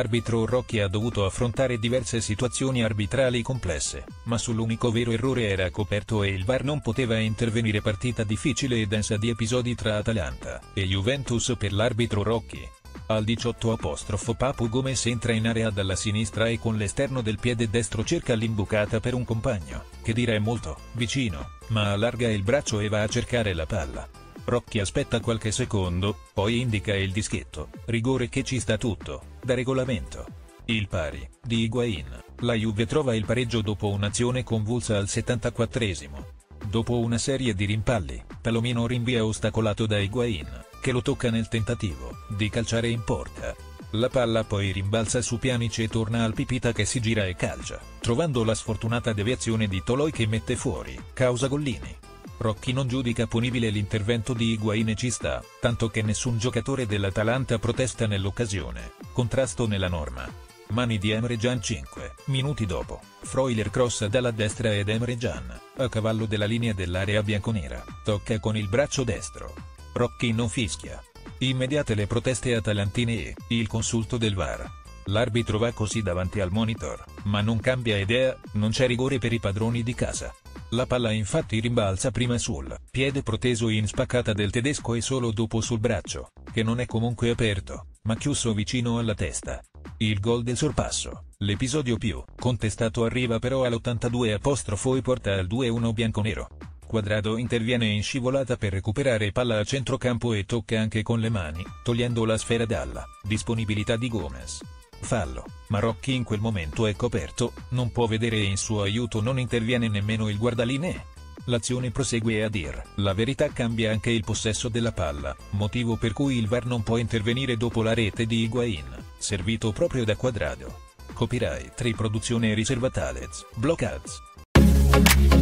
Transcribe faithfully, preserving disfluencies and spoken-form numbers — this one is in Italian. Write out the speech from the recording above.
l'arbitro Rocchi ha dovuto affrontare diverse situazioni arbitrali complesse, ma sull'unico vero errore era coperto e il V A R non poteva intervenire. Partita difficile e densa di episodi tra Atalanta e Juventus per l'arbitro Rocchi. Al diciotto apostrofo Papu Gomez entra in area dalla sinistra e con l'esterno del piede destro cerca l'imbucata per un compagno, che dirà è molto vicino, ma allarga il braccio e va a cercare la palla. Rocchi aspetta qualche secondo, poi indica il dischetto, rigore che ci sta tutto, da regolamento. Il pari, di Higuain, la Juve trova il pareggio dopo un'azione convulsa al settantaquattresimo. Dopo una serie di rimpalli, Palomino rinvia ostacolato da Higuain, che lo tocca nel tentativo di calciare in porta. La palla poi rimbalza su Pjanic e torna al Pipita che si gira e calcia, trovando la sfortunata deviazione di Toloi che mette fuori, causa Gollini. Rocchi non giudica punibile l'intervento di Higuain e ci sta, tanto che nessun giocatore dell'Atalanta protesta nell'occasione. Contrasto nella norma. Mani di Emre Can cinque minuti dopo, Freuler crossa dalla destra ed Emre Can, a cavallo della linea dell'area bianconera, tocca con il braccio destro. Rocchi non fischia. Immediate le proteste atalantine e il consulto del V A R. L'arbitro va così davanti al monitor, ma non cambia idea, non c'è rigore per i padroni di casa. La palla infatti rimbalza prima sul piede proteso in spaccata del tedesco e solo dopo sul braccio, che non è comunque aperto, ma chiuso vicino alla testa. Il gol del sorpasso, l'episodio più contestato, arriva però all'ottantadue apostrofo e porta al due a uno bianconero. Quadrado interviene in scivolata per recuperare palla a centrocampo e tocca anche con le mani, togliendo la sfera dalla disponibilità di Gomez. Fallo, ma Rocchi in quel momento è coperto, non può vedere e in suo aiuto non interviene nemmeno il guardalinee. L'azione prosegue e a dir la verità cambia anche il possesso della palla, motivo per cui il V A R non può intervenire dopo la rete di Higuain, servito proprio da Quadrado. Copyright riproduzione riservata Let's Block Ads.